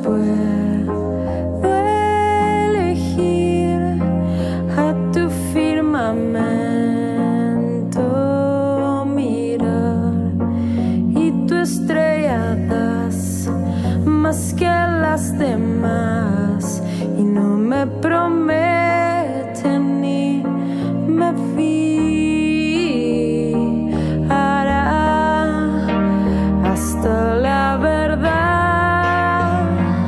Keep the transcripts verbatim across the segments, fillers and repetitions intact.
puedo elegir a tu firmamento mirar y tu estrella das más que las demás y no me prometen ni me fiará hasta la verdad.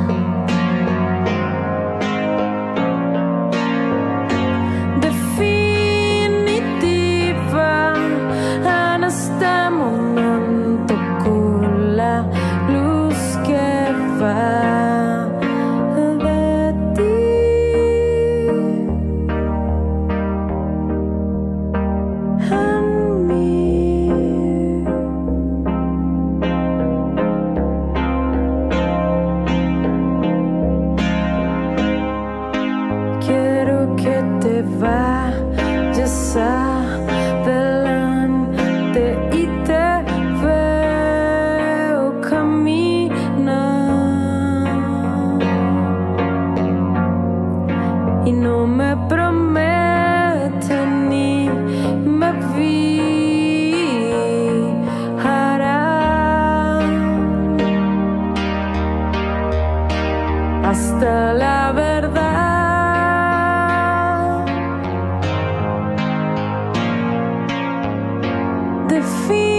Definitiva en este momento con la luz que va de ti. En mí. Quiero que te vayas adelante y te veo caminar y no me prometen ni me fiará hasta la verdad. Define